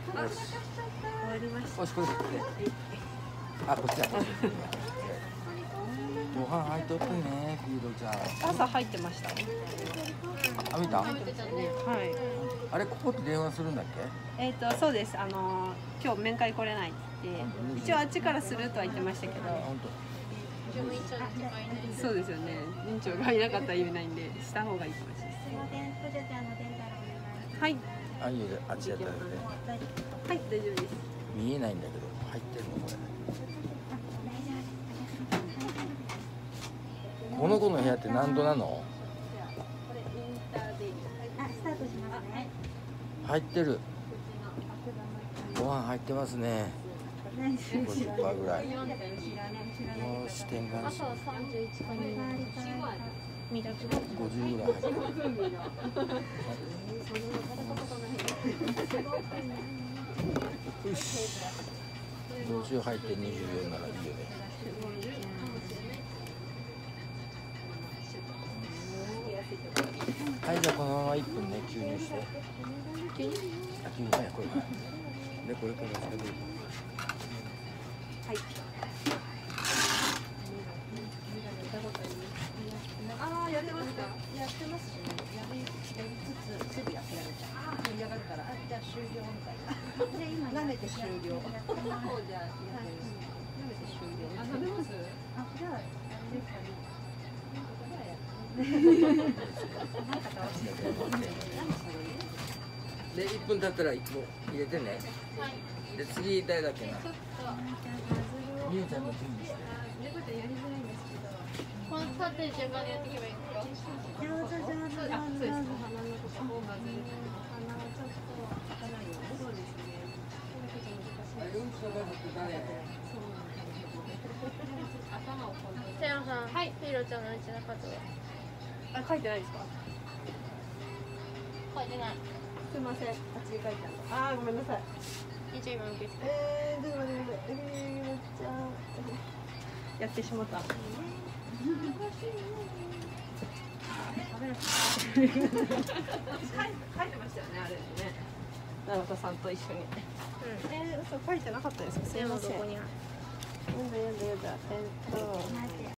よし。 終わりました。 よし、これ。あ、こっちだ。ご飯入っとってね、フィードちゃん。 朝入ってました。 あ、見た。 はい。 あれ、ここって電話するんだっけ。 そうです。今日面会来れないって言って、一応あっちからするとは言ってましたけど。 本当。 そうですよね。院長がいなかったら意味ないんで、した方がいいかもしれない。はい。 あ、いいよ、あっちやったらね。 はい、大丈夫です。 見えないんだけど、入ってるの、これ。この子の部屋って何度なの？入ってる。ご飯入ってますね。50%ぐらい。よし、転換し。50ぐらい入ってる。よし。50入って24ならいいよね。はい、じゃあこのまま1分ね、吸入して。吸入？あ、吸入早くこれから。で、これからつけていく。 はい。ああ、やってますか？やってますしね。やりつつ、すぐやってやるじゃん。盛り上がるから、じゃあ終了みたいな。で、今舐めて終了。じゃあ、舐めて終了。あ、舐めます？あ、じゃあ、あれですかね。 で、1分経ったらいつも入れてね。で、次誰だっけな。みゆちゃんの準備して。 猫ちゃんやりづらいんですけど。 この立ってる順番でやっていけばいいんですか？ 上手。そうです。お花のところを混ぜる。お花をちょっと開かないように。そうですね。これちょっと難しい。 うんちの家族誰？ 頭をこんな。セロさん、はい、ヒーローちゃんのうちの数は。 あ、書いてないですか？ 書いてない。 すみません、あっちに書いてある。あー、ごめんなさい。 一応今受け付け。 でもやってしまった。書いてましたよね、あれね。永田さんと一緒に。嘘書いてなかったですか？すみません。 どこにある？ やだ。